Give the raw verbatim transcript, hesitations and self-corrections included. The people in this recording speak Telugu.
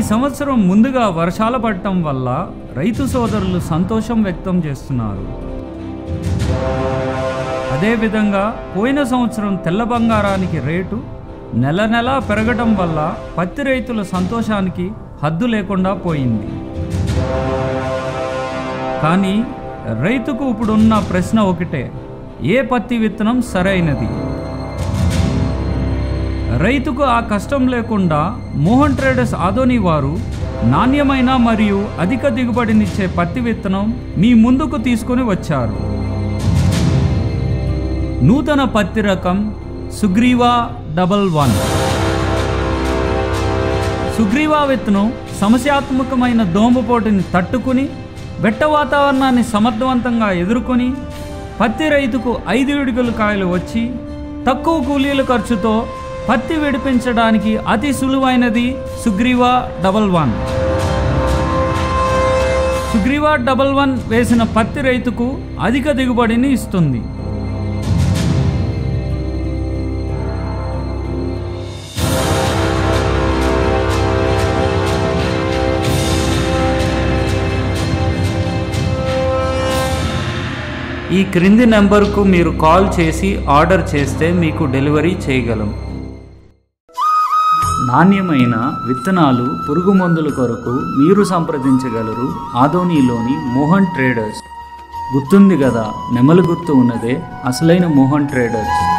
సంవత్సరం ముందుగా వర్షాలు పడటం వల్ల రైతు సోదరులు సంతోషం వ్యక్తం చేస్తున్నారు. అదేవిధంగా పోయిన సంవత్సరం తెల్ల బంగారానికి రేటు నెల నెలా పెరగడం వల్ల పత్తి రైతుల సంతోషానికి హద్దు లేకుండా పోయింది. కానీ రైతుకు ఇప్పుడున్న ప్రశ్న ఒకటే, ఏ పత్తి విత్తనం సరైనది? రైతుకు ఆ కష్టం లేకుండా మోహన్ ట్రేడర్స్ ఆదోని వారు నాణ్యమైన మరియు అధిక దిగుబడినిచ్చే పత్తి విత్తనం మీ ముందుకు తీసుకొని వచ్చారు. నూతన పత్తి రకం సుగ్రీవా డబల్ వన్. సుగ్రీవా విత్తనం సమస్యాత్మకమైన దోమపోటుని తట్టుకుని వెట్ట వాతావరణాన్ని సమర్థవంతంగా ఎదుర్కొని పత్తి రైతుకు ఐదు విడుగుల కాయలు వచ్చి తక్కువ కూలీల ఖర్చుతో పత్తి విడిపించడానికి అతి సులువైనది Sugriva double one. Sugriva double one వేసిన పత్తి రైతుకు అధిక దిగుబడిని ఇస్తుంది. ఈ క్రింది నెంబర్కు మీరు కాల్ చేసి ఆర్డర్ చేస్తే మీకు డెలివరీ చేయగలం. నాణ్యమైన విత్తనాలు, పురుగు మందుల కొరకు మీరు సంప్రదించగలరు ఆదోనిలోని మోహన్ ట్రేడర్స్. గుర్తుంది కదా, నెమలి గుర్తు ఉన్నదే అసలైన మోహన్ ట్రేడర్స్.